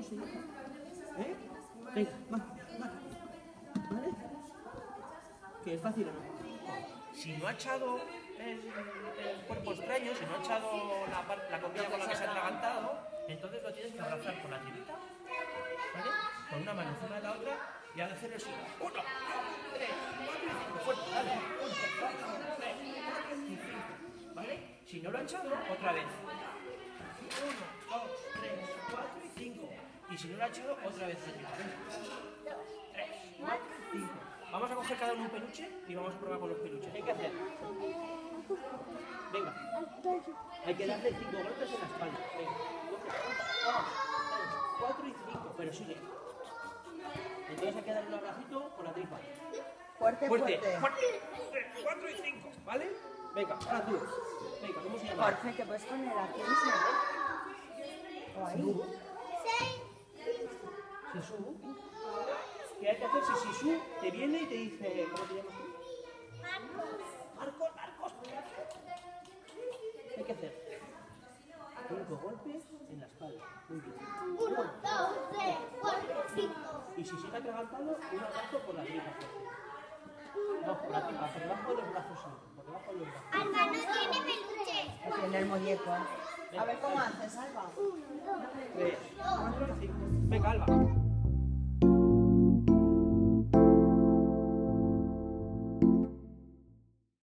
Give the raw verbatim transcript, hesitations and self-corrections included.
sí. ¿Eh? Venga, más, más. ¿Vale? Que es fácil o no. Si no ha echado el, el cuerpo extraño, si no ha echado la, la comida con la que se ha atragantado, entonces lo tienes que abrazar con la tirita, ¿vale? Con una mano encima de la otra y hacer así. Uno, dos, tres, cuatro y cinco. Fuerte, dale. Uno, dos, tres, cuatro y cinco. ¿Vale? Si no lo ha echado, otra vez. Uno, dos, tres, cuatro y cinco. Y si no lo ha echado, otra vez. Dos, tres, cuatro y cinco. Vamos a coger cada uno un peluche y vamos a probar con los peluches. ¿Qué hay que hacer? Venga. Hay que darle cinco golpes en la espalda. Venga. Uno, cuatro y cinco. Pero sigue. Entonces hay que darle un abracito con la tripa. Fuerte, fuerte. Fuerte. Fuerte. Cuatro y cinco. ¿Vale? Venga, ahora tú. Venga, ¿cómo se llama? Jorge, ¿te puedes poner aquí mismo? ¿O ahí? Sisu. ¿Qué hay que hacer si Sisu te viene y te dice, ¿cómo te llamas tú? Marcos. Marcos, Marcos. ¿Qué hay que hacer? Cinco golpes en la espalda. Muy bien. Uno, dos, tres, cuatro, cinco. Y si sigue atragantado, un abrazo por la tripa. No, por la tripa, por debajo de los brazos sí. Por debajo de los brazos. Alba no tiene peluche. Tiene el muñeco. A ver cómo haces, Alba. Uno, dos, Tres, cuatro y cinco. Venga, Alba.